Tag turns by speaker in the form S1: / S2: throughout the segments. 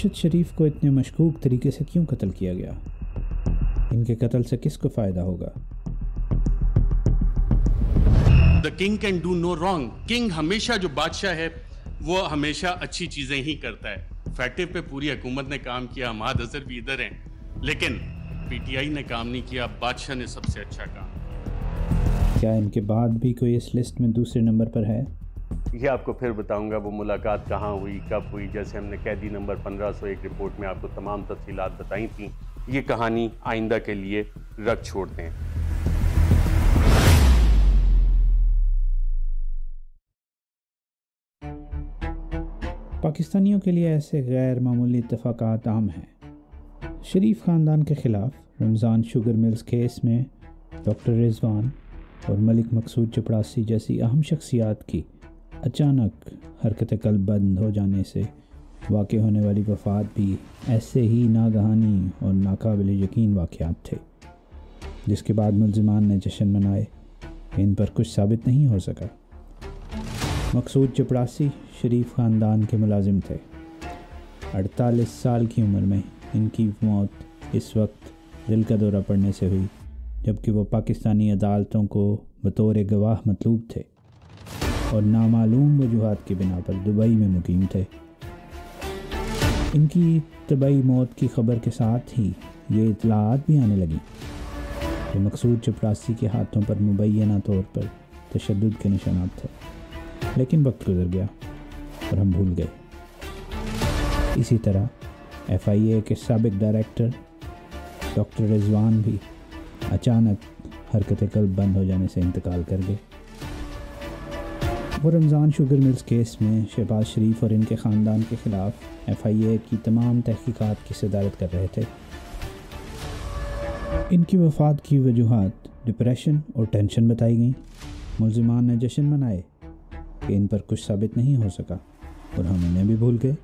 S1: ارشد شریف کو اتنے مشکوک طریقے سے کیوں قتل کیا گیا؟ ان کے قتل سے کس کو فائدہ ہوگا؟
S2: The king can do no wrong. King ہمیشہ جو بادشاہ ہے وہ ہمیشہ اچھی چیزیں ہی کرتا ہے. فیکٹو پہ پوری حکومت نے کام کیا, اماد اظہر بھی ادھر ہیں, لیکن پی ٹی آئی نے کام نہیں کیا. بادشاہ نے سب سے اچھا کام.
S1: کیا ان کے بعد بھی کوئی اس لسٹ میں دوسرے نمبر پر ہے؟
S2: یہ آپ کو پھر بتاؤں گا وہ ملاقات کہاں ہوئی, کب ہوئی. جیسے ہم نے قیدی نمبر 1501 رپورٹ میں آپ کو تمام تفصیلات بتائی تھیں. یہ کہانی آئندہ کے لیے رکھ چھوڑتے ہیں.
S1: پاکستانیوں کے لیے ایسے غیر معمولی اتفاقات عام ہیں. شریف خاندان کے خلاف رمضان شوگر ملز کیس میں ڈاکٹر رضوان اور ملک مقصود چپڑاسی جیسی اہم شخصیات کی اچانک حرکت قلب بند ہو جانے سے واقع ہونے والی وفات بھی ایسے ہی ناگہانی اور ناقابل یقین واقعات تھے, جس کے بعد ملزمان نے جشن منائے. ان پر کچھ ثابت نہیں ہو سکا. مقصود چپڑاسی شریف خاندان کے ملازم تھے. 48 سال کی عمر میں ان کی موت اس وقت دل کا دورہ پڑنے سے ہوئی جبکہ وہ پاکستانی عدالتوں کو بطور گواہ مطلوب تھے اور نامعلوم وجوہات کی بنا پر دبئی میں مقیم تھے. ان کی طبعی موت کی خبر کے ساتھ ہی یہ اطلاعات بھی آنے لگیں کہ مقصود چپڑاسی کے ہاتھوں پر مبینہ طور پر تشدد کے نشانات تھے. لیکن وقت گزر گیا اور ہم بھول گئے. اسی طرح ایف آئی اے کے سابق ڈائریکٹر ڈاکٹر رضوان بھی اچانک حرکت قلب بند ہو جانے سے انتقال کر گئے. وہ رمضان شوگر ملز کیس میں شہباز شریف اور ان کے خاندان کے خلاف ایف آئی اے کی تمام تحقیقات کی صدارت کر رہے تھے. ان کی وفات کی وجوہات ڈپریشن اور ٹینشن بتائی گئیں. ملزمان نے جشن منائے کہ ان پر کچھ ثابت نہیں ہو سکا اور ہم انہیں بھی بھول گئے.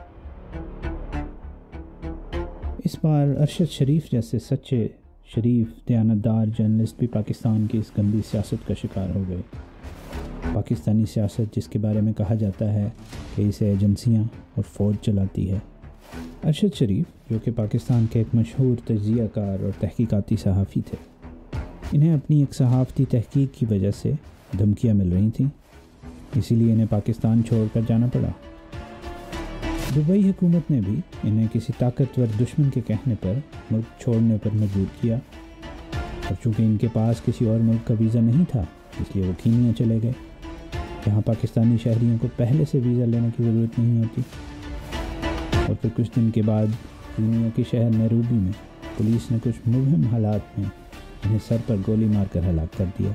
S1: اس بار ارشد شریف جیسے سچے شریف دیانتدار جرنلسٹ بھی پاکستان کی اس گندی سیاست کا شکار ہو گئے. پاکستانی سیاست جس کے بارے میں کہا جاتا ہے کہ اسے ایجنسیاں اور فوج چلاتی ہے. ارشد شریف جو کہ پاکستان کے ایک مشہور تجزیہ کار اور تحقیقاتی صحافی تھے, انہیں اپنی ایک صحافتی تحقیق کی وجہ سے دھمکیاں مل رہی تھیں, اسی لیے انہیں پاکستان چھوڑ کر جانا پڑا. دبئی حکومت نے بھی انہیں کسی طاقتور دشمن کے کہنے پر ملک چھوڑنے پر مجبور کیا, اور چونکہ ان کے پاس کسی اور ملک کا ویزا نہیں تھا اس لیے وہ کینیا چلے گئے, جہاں پاکستانی شہریوں کو پہلے سے ویزا لینے کی ضرورت نہیں ہوتی. اور پھر کچھ دن کے بعد کینیا کے شہر نیروبی میں پولیس نے کچھ مبہم حالات میں انہیں سر پر گولی مار کر ہلاک کر دیا.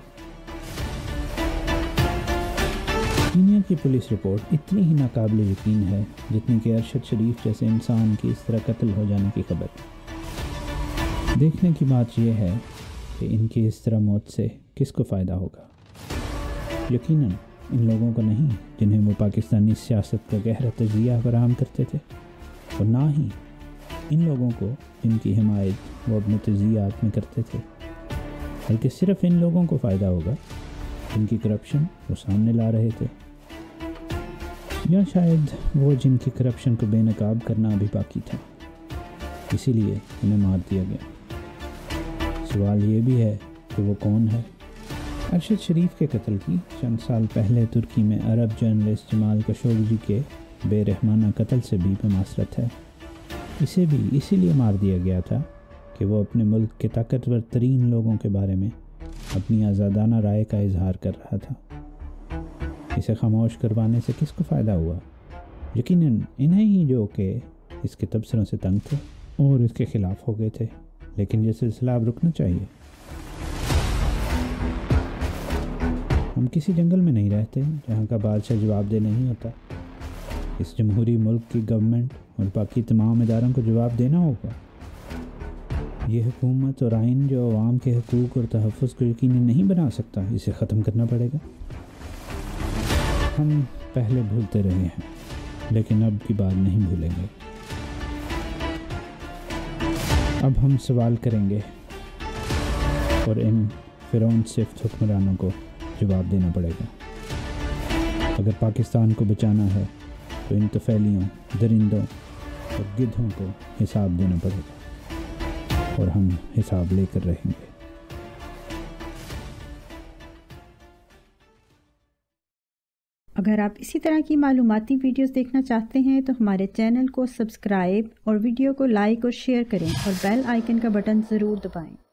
S1: کینیا کی پولیس رپورٹ اتنی ہی ناقابل یقین ہے جتنی کہ ارشد شریف جیسے انسان کی اس طرح قتل ہو جانے کی خبر. دیکھنے کی بات یہ ہے کہ ان کی اس طرح موت سے کس کو فائدہ ہوگا. یقیناً ان لوگوں کو نہیں جنہیں وہ پاکستانی سیاست کا گہرا تجزیہ فراہم کرتے تھے, اور نہ ہی ان لوگوں کو جن کی حمایت وہ اپنے تجزیات میں کرتے تھے, بلکہ صرف ان لوگوں کو فائدہ ہوگا جن کی کرپشن وہ سامنے لا رہے تھے, یا شاید وہ جن کی کرپشن کو بے نقاب کرنا ابھی باقی تھا, اسی لیے انہیں مار دیا گیا. سوال یہ بھی ہے کہ وہ کون ہے. ارشد شریف کے قتل کی چند سال پہلے ترکی میں عرب جرنلسٹ جمال خاشقجی کے بے رحمانہ قتل سے بھی مماثلت ہے. اسے بھی اسی لیے مار دیا گیا تھا کہ وہ اپنے ملک کے طاقتور ترین لوگوں کے بارے میں اپنی آزادانہ رائے کا اظہار کر رہا تھا. اسے خاموش کروانے سے کس کو فائدہ ہوا؟ یقیناً انہیں ہی جو کہ اس کے تبصروں سے تنگ تھے اور اس کے خلاف ہو گئے تھے. لیکن یہ سلسلہ اب رکنا چاہیے. ہم کسی جنگل میں نہیں رہتے جہاں کا بادشاہ جواب دہ نہیں ہوتا. اس جمہوری ملک کی گورنمنٹ اور باقی تمام اداروں کو جواب دینا ہوگا. یہ حکومت اور آئین جو عوام کے حقوق اور تحفظ کو یقینی نہیں بنا سکتا, اسے ختم کرنا پڑے گا. ہم پہلے بھولتے رہے ہیں لیکن اب کی بات نہیں بھولیں گے. اب ہم سوال کریں گے اور ان فرعون صفت حکمرانوں کو جواب دینا پڑے گا. اگر پاکستان کو بچانا ہے تو ان طفیلیوں, درندوں اور گدھوں کو حساب دینا پڑے گا، اور ہم حساب لے کر رہیں گے۔
S3: اگر آپ اسی طرح کی معلوماتی ویڈیوز دیکھنا چاہتے ہیں تو ہمارے چینل کو سبسکرائب اور ویڈیو کو لائک اور شیئر کریں، اور بیل آئیکن کا بٹن ضرور دبائیں۔